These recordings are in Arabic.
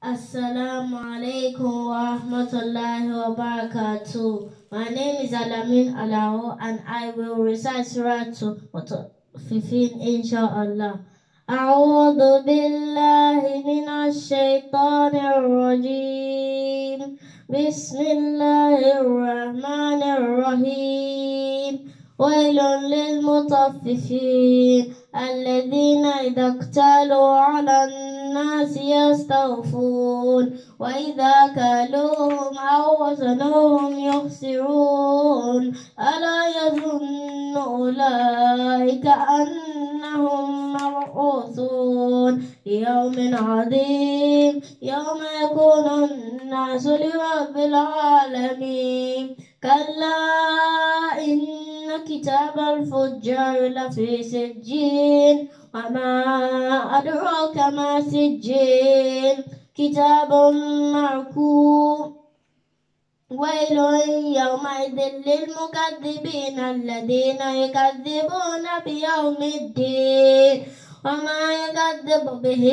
Assalamu alaikum wa rahmatullahi wa barakatuh. My name is Al-Ameen and I will recite Suratu Mutafifeen inshallah. أعوذ بالله من الشيطان الرجيم. بسم الله الرحمن الرحيم. ويل للمطففين الذين إذا اكتالوا على الناس يستوفون وإذا كالوهم أو وزنوهم يخسرون ألا يظن أولئك أنهم مبعوثون ليوم عظيم يوم يكون الناس لرب العالمين. كلا إن كتاب الفجار لفي سجين وما أدراك ما سجين كتاب مرقوم. ويل يومئذ للمكذبين الذين يكذبون بيوم الدين وما يكذب به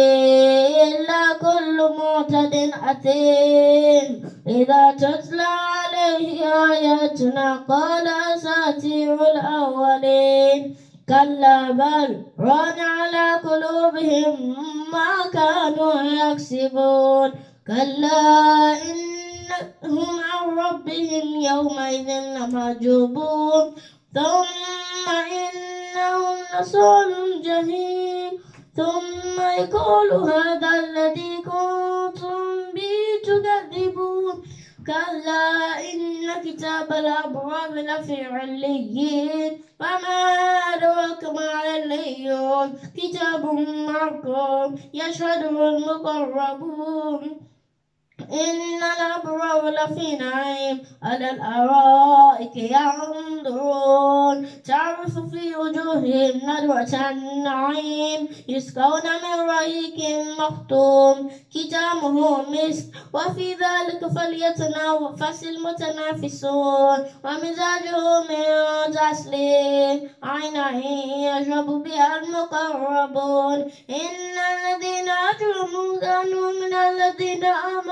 إلا كل معتد أثيم. إذا تتلى عليه آياتنا قال أساطير الأولين. كلا بل ران على قلوبهم ما كانوا يكسبون. كلا إنهم عن ربهم يومئذ لمحجوبون ثم إنهم لصال الجحيم. ثم يقول هذا الذي كنتم به تكذبون. كلا إن كتاب الأبرار لفي عليين وما أدراك ما عليون كتاب مرقوم يشهده المقربون. إن الأبرار لفي نعيم على الأرائك ينظرون تعرف في وجوههم نضرة النعيم يسقون من رحيق مختوم ختامه مسك وفي ذلك فليتنافس المتنافسون. ومزاجه من تسليم عينا يشرب بها المقربون. إن الذين أجرموا كانوا من الذين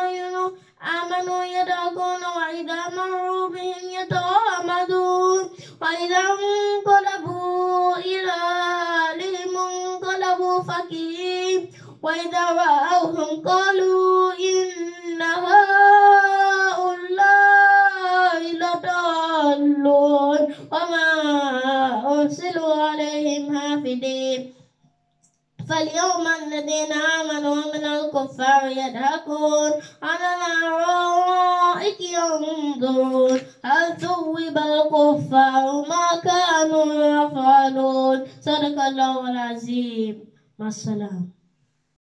آمنوا يضحكون وإذا مروا بهم يتغامزون وإذا انقلبوا إلى أهلهم انقلبوا فكهين وإذا رأوهم قالوا إن هؤلاء لضالون وما أرسلوا عليهم حافظين. فاليوم الذين آمنوا من الكفار يضحكون على الأرائك ينظرون هل ثوب الكفار ما كانوا يفعلون. صدق الله العظيم. مع السلامة.